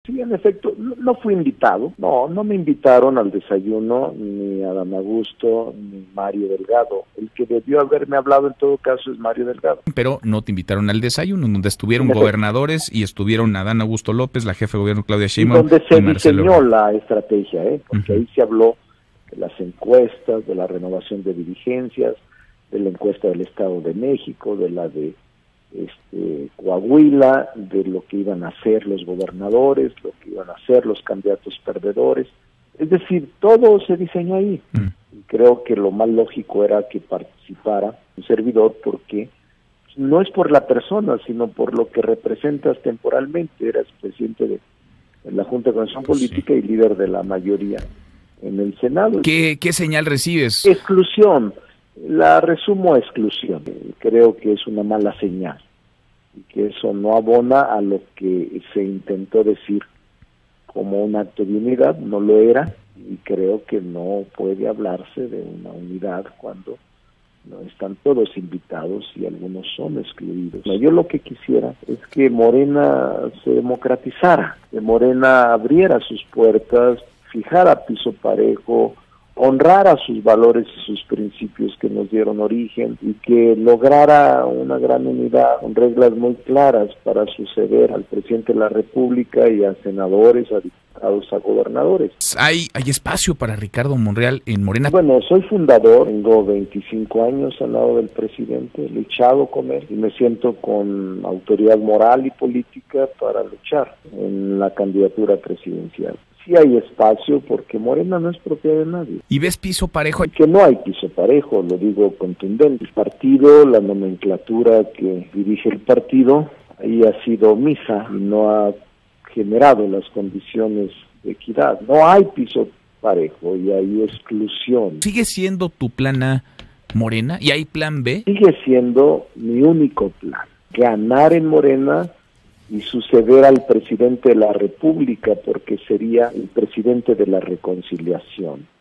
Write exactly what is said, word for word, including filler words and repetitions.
Sí, en efecto, no, no fui invitado, no, no me invitaron al desayuno ni a Adán Augusto ni Mario Delgado. El que debió haberme hablado en todo caso es Mario Delgado. Pero no te invitaron al desayuno, donde estuvieron gobernadores y estuvieron Adán Augusto López, la jefa de gobierno Claudia Sheinbaum, y donde se y Marcelo diseñó Ebrard. la estrategia, ¿eh? Porque uh-huh. ahí se habló de las encuestas, de la renovación de dirigencias, de la encuesta del Estado de México, de la de este, Coahuila, de lo que iban a hacer los gobernadores, lo que iban a hacer los candidatos perdedores. Es decir, todo se diseñó ahí. Mm. Y creo que lo más lógico era que participara un servidor, porque no es por la persona, sino por lo que representas temporalmente. Eras presidente de, de la Junta de Coordinación Política, sí, y líder de la mayoría en el Senado. ¿Qué, qué señal recibes? Exclusión. La resumo a exclusión. Creo que es una mala señal y que eso no abona a lo que se intentó decir como un acto de unidad. No lo era, y creo que no puede hablarse de una unidad cuando no están todos invitados y algunos son excluidos. Yo lo que quisiera es que Morena se democratizara, que Morena abriera sus puertas, fijara piso parejo, honrara sus valores y sus principios que nos dieron origen, y que lograra una gran unidad con reglas muy claras para suceder al presidente de la República y a senadores, a diputados, a gobernadores. ¿Hay, hay espacio para Ricardo Monreal en Morena? Bueno, soy fundador, tengo veinticinco años al lado del presidente, he luchado con él y me siento con autoridad moral y política para luchar en la candidatura presidencial. Sí hay espacio, porque Morena no es propiedad de nadie. ¿Y ves piso parejo? Que no hay piso parejo, lo digo contundente. El partido, la nomenclatura que dirige el partido, ahí ha sido omisa y no ha generado las condiciones de equidad. No hay piso parejo y hay exclusión. ¿Sigue siendo tu plan A Morena y hay plan B? Sigue siendo mi único plan, ganar en Morena y suceder al presidente de la República, porque sería el presidente de la reconciliación.